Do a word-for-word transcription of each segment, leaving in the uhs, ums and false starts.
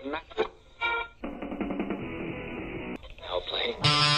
I'll play.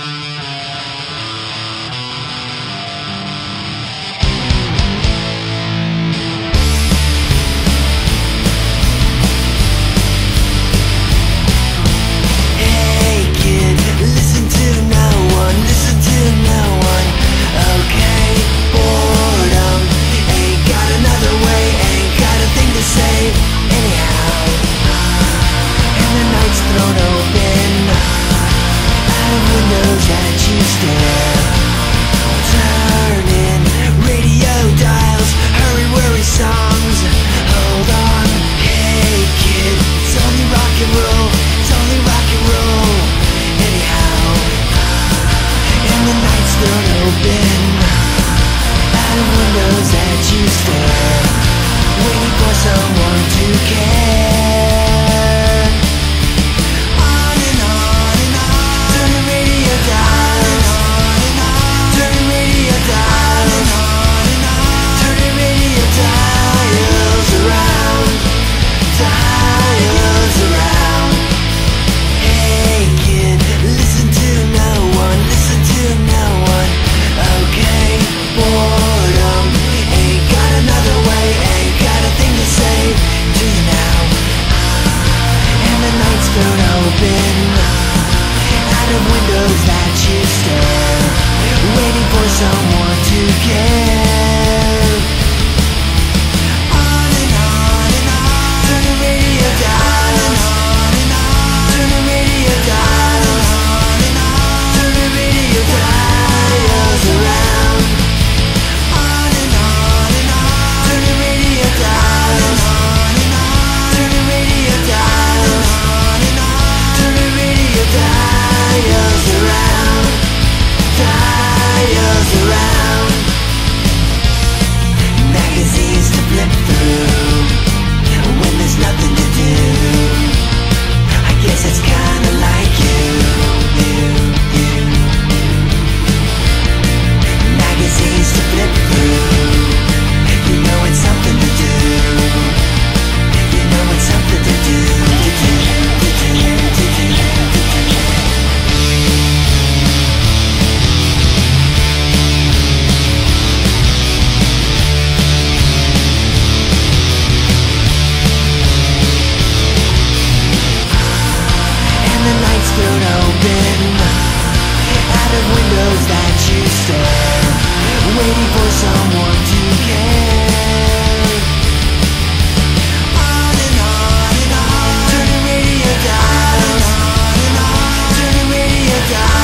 Someone to care. On and on and on. Turn the radio dials. On and on. Turn the radio dials. On and on. Turn the radio dials around. On and on and on. Turn the radio dials. On and on. Turn the radio dials. On and on. Turn the radio dials around. Dials around. Magazines to flip through when there's nothing to do. I guess it's kinda like you, you, you. Magazines to flip through. You know it's something to do. You know it's something to do, to do, to do, to do, to do. Windows that you stare, waiting for someone to care. On and on and on. Turn the radio dials. On and on. Turn the radio dials.